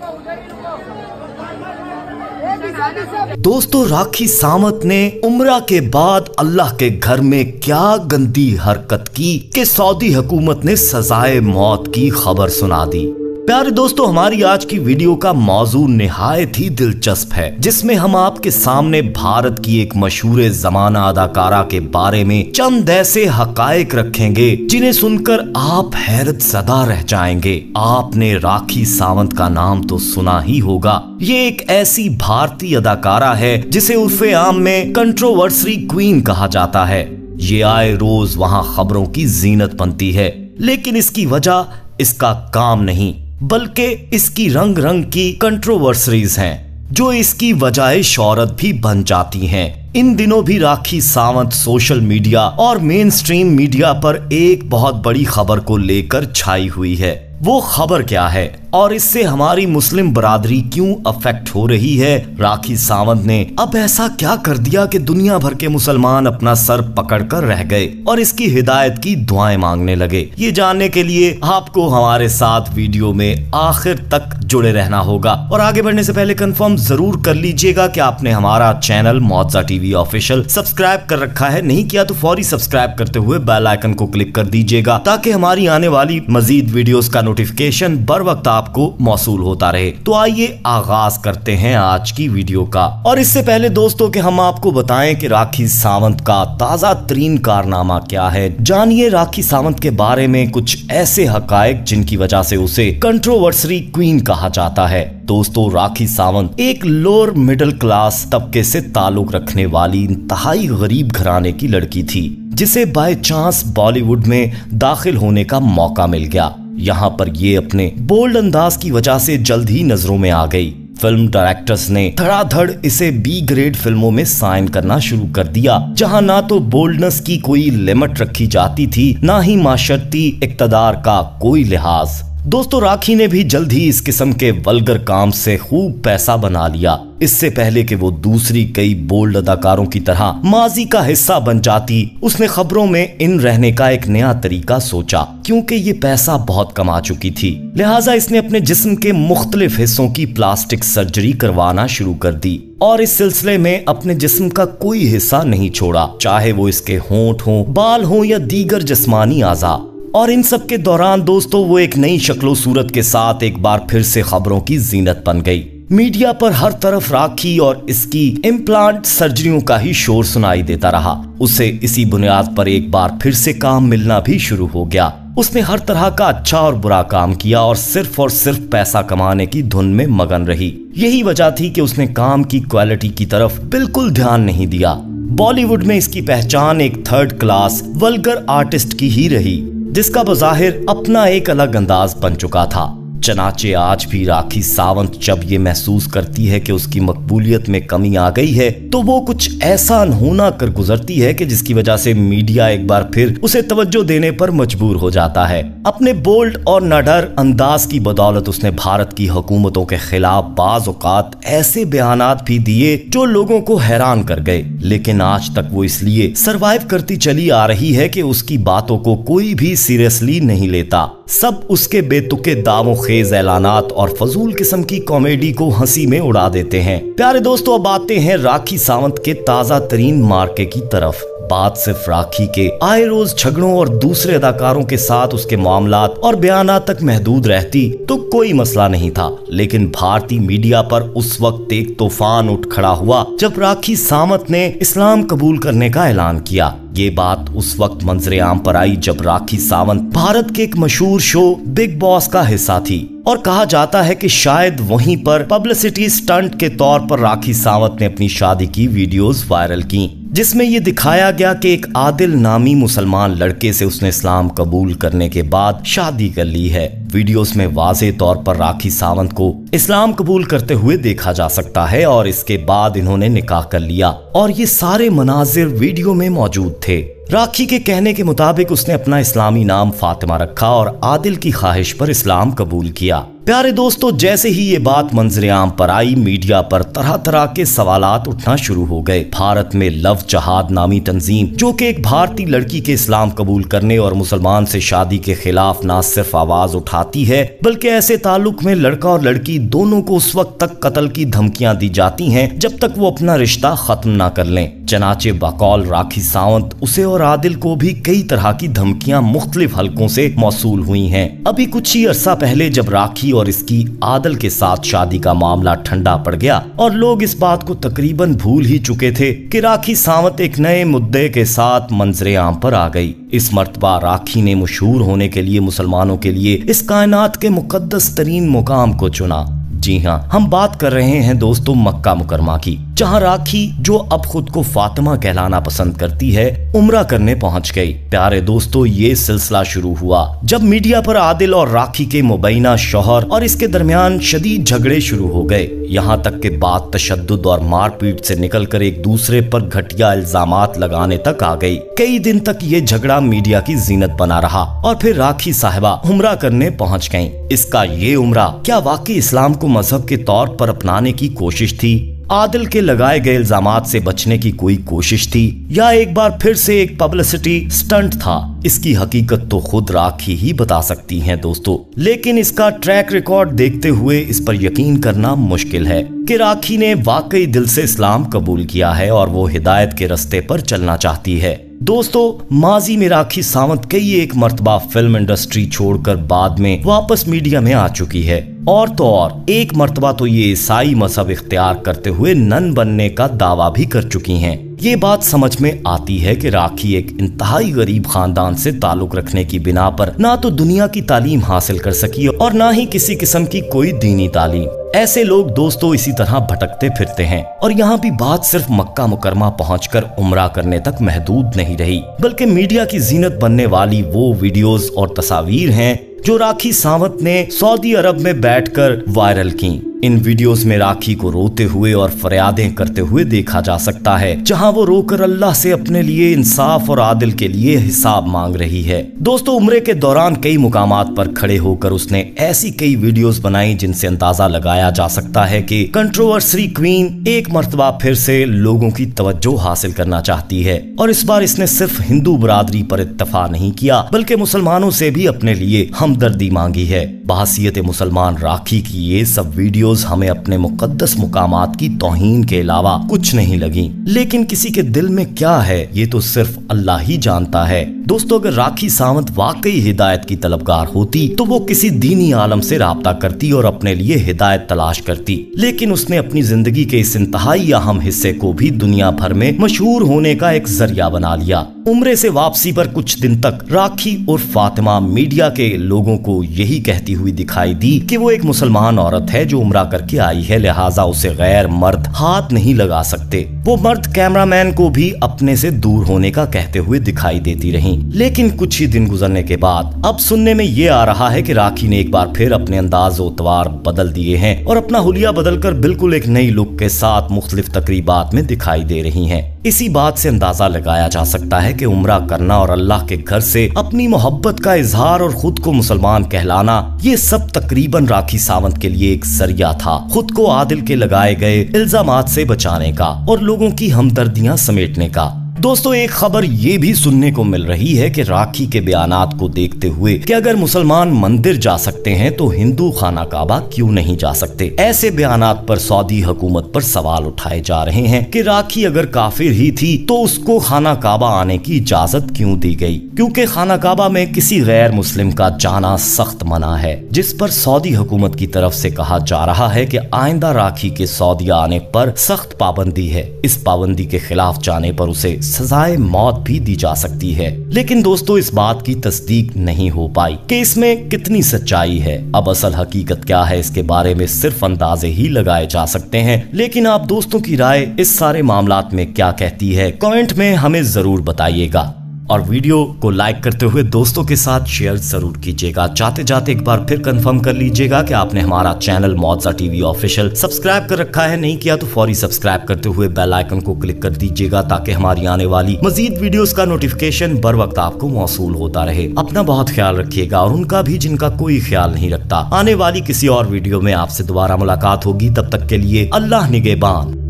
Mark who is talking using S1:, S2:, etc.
S1: दोस्तों, राखी सावंत ने उम्रा के बाद अल्लाह के घर में क्या गंदी हरकत की कि सऊदी हुकूमत ने सजाए मौत की खबर सुना दी। प्यारे दोस्तों, हमारी आज की वीडियो का मौजू निहायत ही दिलचस्प है, जिसमें हम आपके सामने भारत की एक मशहूर जमाना अदाकारा के बारे में चंद ऐसे हकायक रखेंगे जिन्हें सुनकर आप हैरत ज़दा रह जाएंगे। आपने राखी सावंत का नाम तो सुना ही होगा। ये एक ऐसी भारतीय अदाकारा है जिसे उर्फे आम में कंट्रोवर्सी क्वीन कहा जाता है। ये आए रोज वहां खबरों की जीनत बनती है, लेकिन इसकी वजह इसका काम नहीं बल्कि इसकी रंग रंग की कंट्रोवर्सीज हैं, जो इसकी वजह शोहरत भी बन जाती हैं। इन दिनों भी राखी सावंत सोशल मीडिया और मेन स्ट्रीम मीडिया पर एक बहुत बड़ी खबर को लेकर छाई हुई है। वो खबर क्या है और इससे हमारी मुस्लिम बरादरी क्यों अफेक्ट हो रही है? राखी सावंत ने अब ऐसा क्या कर दिया कि दुनिया भर के मुसलमान अपना सर पकड़कर रह गए और इसकी हिदायत की दुआएं मांगने लगे? ये जानने के लिए आपको हमारे साथ वीडियो में आखिर तक जुड़े रहना होगा। और आगे बढ़ने से पहले कंफर्म जरूर कर लीजिएगा कि आपने हमारा चैनल मौजा टीवी ऑफिशियल सब्सक्राइब कर रखा है। नहीं किया तो फौरी सब्सक्राइब करते हुए बेल आइकन को क्लिक कर दीजिएगा, ताकि हमारी आने वाली मजीद वीडियोस का नोटिफिकेशन बर वक्त आपको मौसूल होता रहे। तो आइए आगाज करते हैं आज की वीडियो का। और इससे पहले दोस्तों कि हम आपको बताएं कि राखी सावंत का ताजा तरीन कारनामा क्या है, जानिए राखी सावंत के बारे में कुछ ऐसे हकायक जिनकी वजह से उसे कंट्रोवर्सी क्वीन कहा जाता है। दोस्तों, राखी सावंत एक लोअर मिडिल क्लास तबके से ताल्लुक रखने वाली इंतहाई गरीब घराने की लड़की थी, जिसे बाय चांस बॉलीवुड में दाखिल होने का मौका मिल गया। यहाँ पर ये अपने बोल्ड अंदाज की वजह से जल्द ही नजरों में आ गई। फिल्म डायरेक्टर्स ने धड़ाधड़ इसे बी ग्रेड फिल्मों में साइन करना शुरू कर दिया, जहां ना तो बोल्डनेस की कोई लिमिट रखी जाती थी, ना ही माशरती इक्तदार का कोई लिहाज। दोस्तों, राखी ने भी जल्द ही इस किस्म के वल्गर काम से खूब पैसा बना लिया। इससे पहले कि वो दूसरी कई बोल्ड अदाकारों की तरह माजी का हिस्सा बन जाती, उसने खबरों में इन रहने का एक नया तरीका सोचा। क्योंकि ये पैसा बहुत कमा चुकी थी, लिहाजा इसने अपने जिस्म के मुख्तलिफ हिस्सों की प्लास्टिक सर्जरी करवाना शुरू कर दी और इस सिलसिले में अपने जिस्म का कोई हिस्सा नहीं छोड़ा, चाहे वो इसके होंठ हों, बाल हों या दीगर जिस्मानी आज़ा। और इन सब के दौरान दोस्तों वो एक नई शक्लो सूरत के साथ एक बार फिर से खबरों की जीनत बन गई। मीडिया पर हर तरफ राखी और इसकी इम्प्लांट सर्जरियों का ही शोर सुनाई देता रहा। उसे इसी बुनियाद पर एक बार फिर से काम मिलना भी शुरू हो गया। उसने हर तरह का अच्छा और बुरा काम किया और सिर्फ पैसा कमाने की धुन में मगन रही। यही वजह थी कि उसने काम की क्वालिटी की तरफ बिल्कुल ध्यान नहीं दिया। बॉलीवुड में इसकी पहचान एक थर्ड क्लास वल्गर आर्टिस्ट की ही रही, जिसका बज़ाहिर अपना एक अलग अंदाज बन चुका था। चनाचे आज भी राखी सावंत जब ये महसूस करती है कि उसकी मकबूलियत में कमी आ गई है, तो वो कुछ ऐसा अनहोना कर गुजरती है कि जिसकी वजह से मीडिया एक बार फिर उसे तवज्जो देने पर मजबूर हो जाता है। अपने बोल्ड और नडर अंदाज की बदौलत उसने भारत की हुकूमतों के खिलाफ बाज औकात ऐसे बयानात भी दिए जो लोगों को हैरान कर गए, लेकिन आज तक वो इसलिए सरवाइव करती चली आ रही है कि उसकी बातों को कोई भी सीरियसली नहीं लेता। सब उसके बेतुके दावों खेज ऐलानात और फजूल किस्म की कॉमेडी को हंसी में उड़ा देते हैं। प्यारे दोस्तों, अब आते हैं राखी सावंत के ताजा तरीन मार्के की तरफ। बात सिर्फ राखी के आए रोज झगड़ों और दूसरे अदाकारों के साथ उसके मामलात और बयानात तक महदूद रहती तो कोई मसला नहीं था, लेकिन भारतीय मीडिया पर उस वक्त एक तूफान उठ खड़ा हुआ जब राखी सावंत ने इस्लाम कबूल करने का ऐलान किया। ये बात उस वक्त मंजरे आम पर आई जब राखी सावंत भारत के एक मशहूर शो बिग बॉस का हिस्सा थी और कहा जाता है कि शायद वहीं पर पब्लिसिटी स्टंट के तौर पर राखी सावंत ने अपनी शादी की वीडियोस वायरल की, जिसमें ये दिखाया गया कि एक आदिल नामी मुसलमान लड़के से उसने इस्लाम कबूल करने के बाद शादी कर ली है। वीडियोस में वाज़े तौर पर राखी सावंत को इस्लाम कबूल करते हुए देखा जा सकता है और इसके बाद इन्होंने निकाह कर लिया और ये सारे मनाजिर वीडियो में मौजूद थे। राखी के कहने के मुताबिक उसने अपना इस्लामी नाम फातिमा रखा और आदिल की ख्वाहिश पर इस्लाम कबूल किया। प्यारे दोस्तों, जैसे ही ये बात मंजरे आम पर आई, मीडिया पर तरह तरह के सवालात उठना शुरू हो गए। भारत में लव जहाद नामी तंजीम, जो कि एक भारतीय लड़की के इस्लाम कबूल करने और मुसलमान से शादी के खिलाफ न सिर्फ आवाज उठाती है, बल्कि ऐसे ताल्लुक में लड़का और लड़की दोनों को उस वक्त तक कत्ल की धमकियां दी जाती हैं जब तक वो अपना रिश्ता खत्म ना कर लें। चनाचे बकौल राखी सावंत, उसे और आदिल को भी कई तरह की धमकियां मुख्तलिफ हलकों से मौसूल हुई हैं। अभी कुछ ही अरसा पहले जब राखी और इसकी आदिल के साथ शादी का मामला ठंडा पड़ गया और लोग इस बात को तकरीबन भूल ही चुके थे कि राखी सावंत एक नए मुद्दे के साथ मंजरे आम पर आ गई। इस मर्तबा राखी ने मशहूर होने के लिए मुसलमानों के लिए इस कायनात के मुकद्दस तरीन मुकाम को चुना। जी हाँ, हम बात कर रहे हैं दोस्तों मक्का मुकरमा की, जहाँ राखी, जो अब खुद को फातिमा कहलाना पसंद करती है, उम्रा करने पहुंच गई। प्यारे दोस्तों, ये सिलसिला शुरू हुआ जब मीडिया पर आदिल और राखी के मुबैना शौहर और इसके दरमियान शदीद झगड़े शुरू हो गए। यहाँ तक के बात तशद्दुद और मारपीट से निकलकर एक दूसरे पर घटिया इल्जामात लगाने तक आ गई। कई दिन तक ये झगड़ा मीडिया की जीनत बना रहा और फिर राखी साहिबा उम्रा करने पहुंच गईं। इसका ये उम्रा क्या वाकई इस्लाम को मजहब के तौर पर अपनाने की कोशिश थी, आदिल के लगाए गए इल्जामात से बचने की कोई कोशिश थी, या एक बार फिर से एक पब्लिसिटी स्टंट था? इसकी हकीकत तो खुद राखी ही बता सकती हैं दोस्तों, लेकिन इसका ट्रैक रिकॉर्ड देखते हुए इस पर यकीन करना मुश्किल है कि राखी ने वाकई दिल से इस्लाम कबूल किया है और वो हिदायत के रास्ते पर चलना चाहती है। दोस्तों, माजी में राखी सावंत कई एक मर्तबा फिल्म इंडस्ट्री छोड़कर बाद में वापस मीडिया में आ चुकी है, और तो और एक मर्तबा तो ये ईसाई मजहब इख्तियार करते हुए नन बनने का दावा भी कर चुकी हैं। ये बात समझ में आती है कि राखी एक इंतहाई गरीब खानदान से ताल्लुक रखने की बिना पर ना तो दुनिया की तालीम हासिल कर सकी और ना ही किसी किस्म की कोई दीनी तालीम। ऐसे लोग दोस्तों इसी तरह भटकते फिरते हैं, और यहाँ भी बात सिर्फ मक्का मुकरमा पहुंचकर उम्रा करने तक महदूद नहीं रही, बल्कि मीडिया की जीनत बनने वाली वो वीडियोस और तस्वीर हैं जो राखी सावंत ने सऊदी अरब में बैठकर वायरल की। इन वीडियोस में राखी को रोते हुए और फरियादें करते हुए देखा जा सकता है, जहां वो रोकर अल्लाह से अपने लिए इंसाफ और आदिल के लिए हिसाब मांग रही है। दोस्तों, उम्रे के दौरान कई मुकामात पर खड़े होकर उसने ऐसी कई वीडियोस बनाई जिनसे अंदाजा लगाया जा सकता है कि कंट्रोवर्सी क्वीन एक मर्तबा फिर से लोगों की तवज्जो हासिल करना चाहती है, और इस बार इसने सिर्फ हिंदू बरादरी पर इत्तफा नहीं किया बल्कि मुसलमानों से भी अपने लिए हमदर्दी मांगी है। बहसीयत मुसलमान राखी की ये सब वीडियोस हमें अपने मुकद्दस मुकामात की तौहीन के अलावा कुछ नहीं लगी, लेकिन किसी के दिल में क्या है ये तो सिर्फ अल्लाह ही जानता है। दोस्तों, अगर राखी सावंत वाकई हिदायत की तलबगार होती तो वो किसी दीनी आलम से राब्ता करती और अपने लिए हिदायत तलाश करती, लेकिन उसने अपनी जिंदगी के इस इंतहाई अहम हिस्से को भी दुनिया भर में मशहूर होने का एक जरिया बना लिया। उम्रे से वापसी पर कुछ दिन तक राखी और फातिमा मीडिया के लोगों को यही कहती हुई दिखाई दी कि वो एक मुसलमान औरत है जो उम्रा करके आई है, लिहाजा उसे गैर मर्द हाथ नहीं लगा सकते। वो मर्द कैमरामैन को भी अपने से दूर होने का कहते हुए दिखाई देती रहीं। लेकिन कुछ ही दिन गुजरने के बाद अब सुनने में ये आ रहा है कि राखी ने एक बार फिर अपने अंदाज और तवार बदल दिए हैं और अपना हुलिया बदलकर बिल्कुल एक नई लुक के साथ मुख्तलिफ तकरीबात में दिखाई दे रही हैं। इसी बात से अंदाजा लगाया जा सकता है कि उम्रा करना और अल्लाह के घर से अपनी मोहब्बत का इजहार और खुद को मुसलमान कहलाना, ये सब तकरीबन राखी सावंत के लिए एक जरिया था खुद को आदिल के लगाए गए इल्जामात से बचाने का और लोगों की हमदर्दियां समेटने का। दोस्तों, एक खबर ये भी सुनने को मिल रही है कि राखी के बयानात को देखते हुए कि अगर मुसलमान मंदिर जा सकते हैं तो हिंदू खाना काबा क्यों नहीं जा सकते। ऐसे बयानात पर सऊदी हुकूमत पर सवाल उठाए जा रहे हैं कि राखी अगर काफिर ही थी तो उसको खाना काबा आने की इजाजत क्यों दी गई, क्योंकि खाना काबा में किसी गैर मुस्लिम का जाना सख्त मना है, जिस पर सऊदी हुकूमत की तरफ से कहा जा रहा है कि आइंदा राखी के सऊदी आने पर सख्त पाबंदी है। इस पाबंदी के खिलाफ जाने पर उसे सजाए मौत भी दी जा सकती है। लेकिन दोस्तों, इस बात की तस्दीक नहीं हो पाई कि इसमें कितनी सच्चाई है। अब असल हकीकत क्या है इसके बारे में सिर्फ अंदाजे ही लगाए जा सकते हैं। लेकिन आप दोस्तों की राय इस सारे मामलात में क्या कहती है, कमेंट में हमें जरूर बताइएगा। और वीडियो को लाइक करते हुए दोस्तों के साथ शेयर जरूर कीजिएगा। जाते जाते एक बार फिर कंफर्म कर लीजिएगा कि आपने हमारा चैनल मौजा टीवी ऑफिशियल सब्सक्राइब कर रखा है। नहीं किया तो फौरी सब्सक्राइब करते हुए बेल आइकन को क्लिक कर दीजिएगा ताकि हमारी आने वाली मजीद वीडियोस का नोटिफिकेशन बर वक्त आपको मौसूल होता रहे। अपना बहुत ख्याल रखिएगा और उनका भी जिनका कोई ख्याल नहीं रखता। आने वाली किसी और वीडियो में आपसे दोबारा मुलाकात होगी, तब तक के लिए अल्लाह निगहबान।